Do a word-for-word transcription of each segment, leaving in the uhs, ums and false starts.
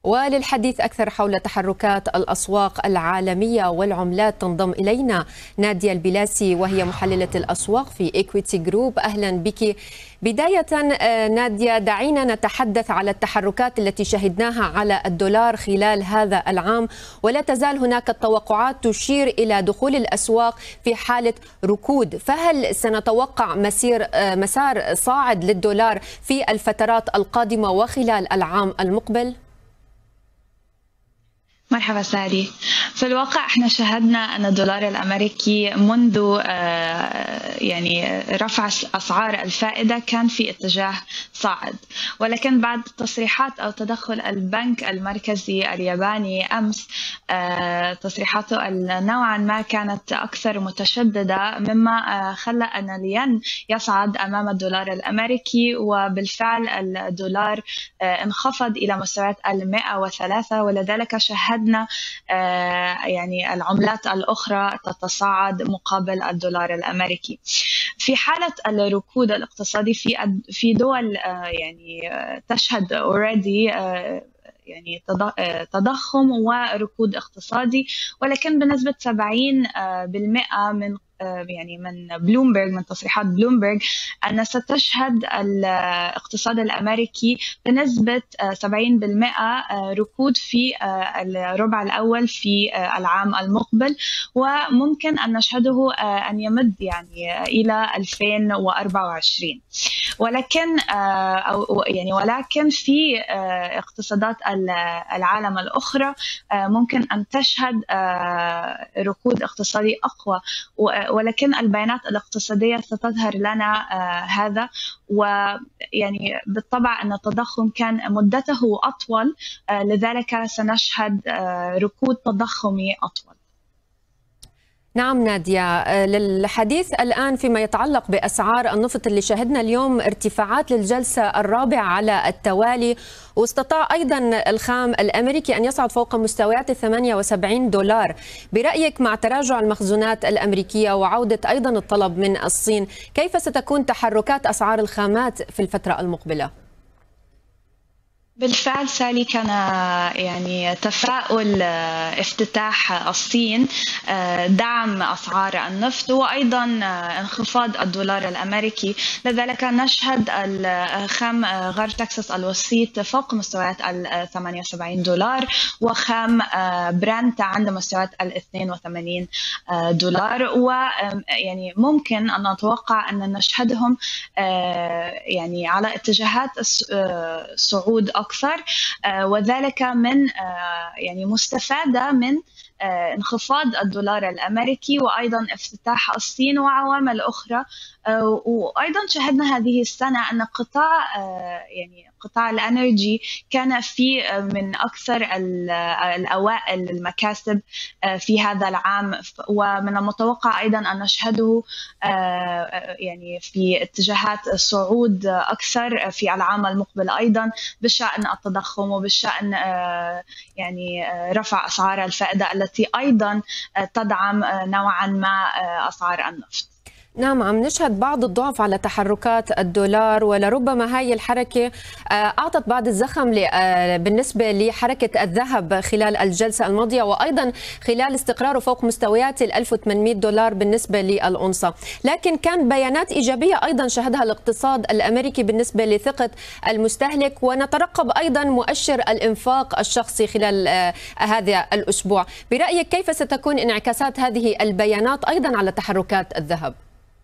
وللحديث أكثر حول تحركات الأسواق العالمية والعملات تنضم إلينا نادية البلاسي وهي محللة الأسواق في إيكويتي جروب. أهلا بك. بداية نادية، دعينا نتحدث على التحركات التي شهدناها على الدولار خلال هذا العام، ولا تزال هناك التوقعات تشير إلى دخول الأسواق في حالة ركود، فهل سنتوقع مسير مسار صاعد للدولار في الفترات القادمة وخلال العام المقبل؟ مرحبا ساري. في الواقع احنا شاهدنا ان الدولار الامريكي منذ يعني رفع اسعار الفائده كان في اتجاه صاعد، ولكن بعد تصريحات او تدخل البنك المركزي الياباني امس تصريحاته نوعا ما كانت اكثر متشدده، مما خلى ان الين يصعد امام الدولار الامريكي، وبالفعل الدولار انخفض الى مستويات المئة وثلاثة، ولذلك شاهدنا يعني العملات الأخرى تتصاعد مقابل الدولار الأمريكي. في حالة الركود الاقتصادي في في دول يعني تشهد already يعني تضخم وركود اقتصادي، ولكن بنسبة سبعين بالمئة من يعني من بلومبرج، من تصريحات بلومبرج، أن ستشهد الاقتصاد الأمريكي بنسبة سبعين بالمئة ركود في الربع الأول في العام المقبل، وممكن أن نشهده أن يمد يعني إلى ألفين وأربعة وعشرين. ولكن أو يعني ولكن في اقتصادات العالم الأخرى ممكن أن تشهد ركود اقتصادي أقوى، ولكن البيانات الاقتصادية ستظهر لنا هذا. ويعني بالطبع أن التضخم كان مدته أطول، لذلك سنشهد ركود تضخمي أطول. نعم نادية، للحديث الآن فيما يتعلق بأسعار النفط اللي شهدنا اليوم ارتفاعات للجلسة الرابعة على التوالي، واستطاع أيضا الخام الأمريكي أن يصعد فوق مستويات ثمانية وسبعين دولار. برأيك مع تراجع المخزونات الأمريكية وعودة أيضا الطلب من الصين، كيف ستكون تحركات أسعار الخامات في الفترة المقبلة؟ بالفعل سالي، كان يعني تفاؤل افتتاح الصين دعم أسعار النفط وأيضا انخفاض الدولار الأمريكي، لذلك نشهد الخام غرب تكساس الوسيط فوق مستويات ال ثمانية وسبعين دولار، وخام برنت عند مستويات ال اثنين وثمانين دولار، ويعني ممكن أن نتوقع أن نشهدهم يعني على اتجاهات صعود أكثر، وذلك من يعني مستفادة من انخفاض الدولار الأمريكي وأيضا افتتاح الصين وعوامل أخرى. وأيضا شاهدنا هذه السنة أن قطاع يعني قطاع الانرجي كان في من أكثر الأوائل المكاسب في هذا العام، ومن المتوقع أيضا أن نشهده يعني في اتجاهات الصعود أكثر في العام المقبل، أيضا بشأن التضخم وبشأن يعني رفع أسعار الفائدة التي أيضا تدعم نوعا ما أسعار النفط. نعم، عم نشهد بعض الضعف على تحركات الدولار، ولربما هاي الحركة أعطت بعض الزخم بالنسبة لحركة الذهب خلال الجلسة الماضية، وأيضا خلال استقراره فوق مستويات ال ألف وثمانمئة دولار بالنسبة للأونصة. لكن كان بيانات إيجابية أيضا شهدها الاقتصاد الأمريكي بالنسبة لثقة المستهلك، ونترقب أيضا مؤشر الإنفاق الشخصي خلال هذا الأسبوع. برأيك كيف ستكون انعكاسات هذه البيانات أيضا على تحركات الذهب؟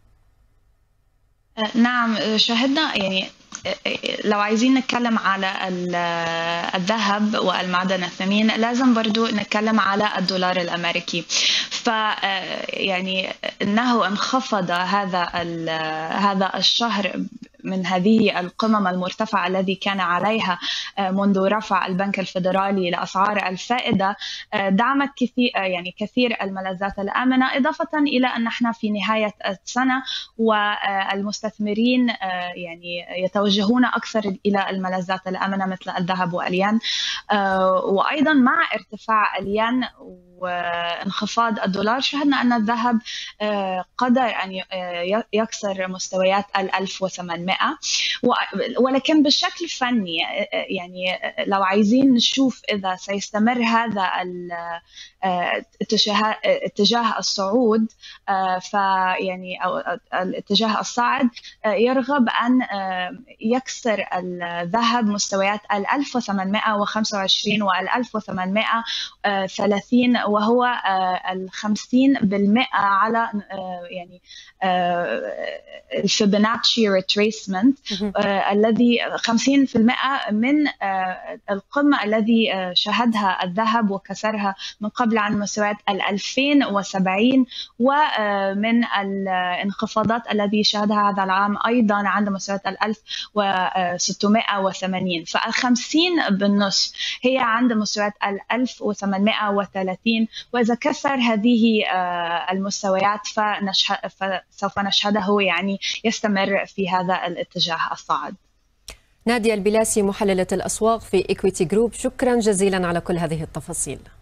نعم، شاهدنا يعني لو عايزين نتكلم على الذهب والمعدن الثمين لازم برضو نتكلم على الدولار الأمريكي. ف يعني إنه انخفض هذا هذا الشهر من هذه القمم المرتفعة الذي كان عليها منذ رفع البنك الفيدرالي لأسعار الفائدة، دعمت كثير يعني كثير الملاذات الآمنة، إضافة إلى أن نحن في نهاية السنة والمستثمرين يعني يتوجهون أكثر إلى الملاذات الآمنة مثل الذهب والين، وأيضا مع ارتفاع الين وانخفاض الدولار شاهدنا أن الذهب قدر أن يكسر مستويات ال ألف وثمانمئة بالمئة. ولكن بشكل فني يعني لو عايزين نشوف إذا سيستمر هذا الاتجاه اتجاه الصعود، فيعني أو الاتجاه الصاعد يرغب أن يكسر الذهب مستويات ال ألف وثمانمئة وخمسة وعشرين وال ألف وثمانمئة وثلاثين، وهو الخمسين بالمئة على يعني الفيبوناتشي ريتريسمنت الذي خمسين بالمئة من القمة الذي شهدها الذهب وكسرها من قبل عن مستويات ال ألفين وسبعين، ومن الانخفاضات الذي شهدها هذا العام أيضا عند مستويات ال ألف وستمئة وثمانين. فالخمسين بالنصف هي عند مستويات ال ألف وثمانمئة وثلاثين، وإذا كسر هذه المستويات فسوف نشهده يعني يستمر في هذا الاتجاه الصاعد. نادية البلاسي محللة الأسواق في إكويتي جروب، شكرا جزيلا على كل هذه التفاصيل.